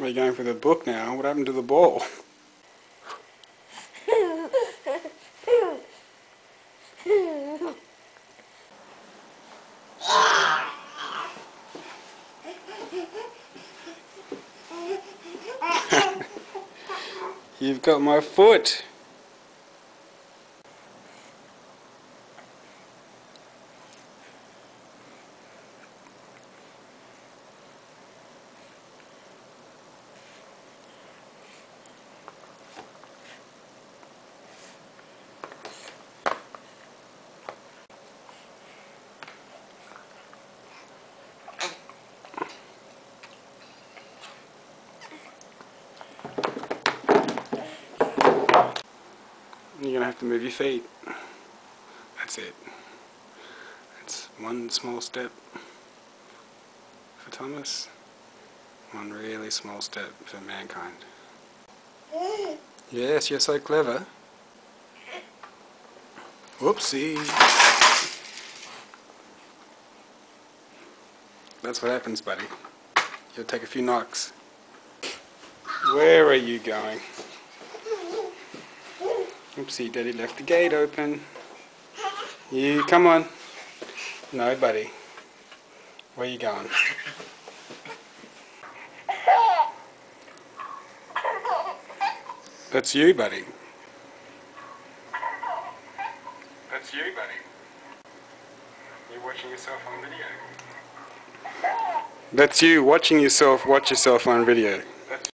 We're going for the book now. What happened to the ball? You've got my foot. You're going to have to move your feet. That's it. That's one small step for Thomas, one really small step for mankind. Yes, you're so clever. Whoopsie. That's what happens, buddy. You'll take a few knocks. Where are you going? Oopsie, Daddy left the gate open. You, come on. No, buddy. Where are you going? That's you, buddy. That's you, buddy. You're watching yourself on video. That's you watching yourself watch yourself on video.